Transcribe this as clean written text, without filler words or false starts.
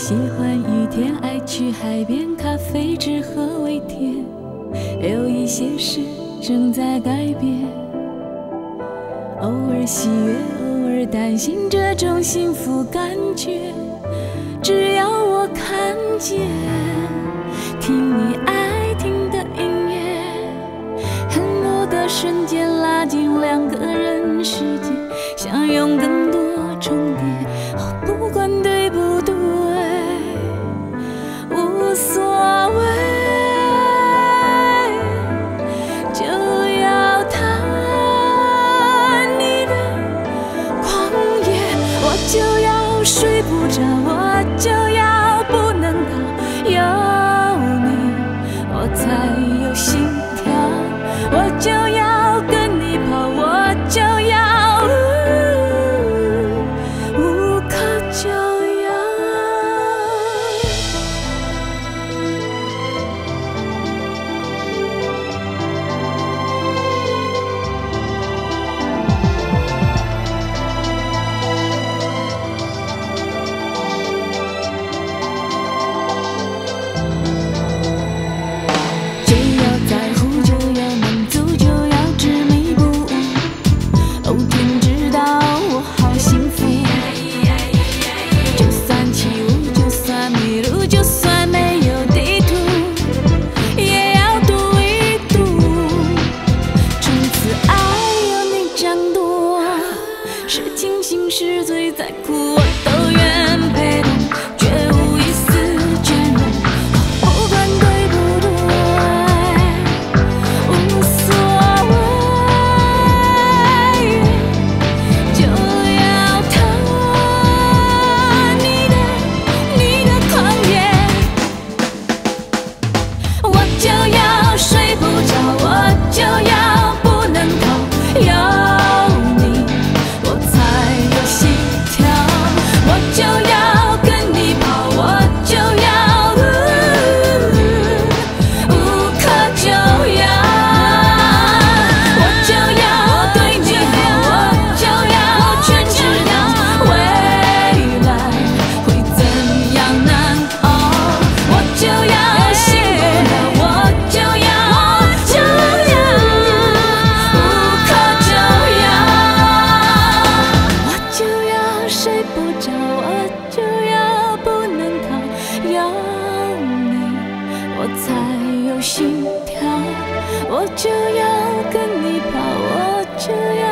喜欢雨天，爱去海边，咖啡只喝微甜。有一些事正在改变，偶尔喜悦，偶尔担心，这种幸福感觉，只要我看见，听你爱听的音乐，恨不得瞬间拉近两个人世界，想用更多重叠。不管对不对，无所谓，就要谈你的狂野，我就要睡不着，我就要不能逃，有你我才有心跳，我就要跟你跑，我就要无可救药。就要在乎，就要满足，就要执迷不悟。哦，天知道我好幸福。就算起雾，就算迷路，就算没有地图，也要赌一赌。从此爱有你掌舵，是清醒是醉在哭，我都愿陪同，绝无一丝倦容。不管对不对，无所谓，就要谈你的狂野，我就要睡不着，我就要不能逃，有你我才有心跳，我就要跟你跑，我就要无可救药，我就要对你好，我就要全知道未来会怎样难熬，我就要醒不了，我就要无可救药，我就要睡不着，我就要不能逃，有你我才有心跳，我就要跟你跑，我就要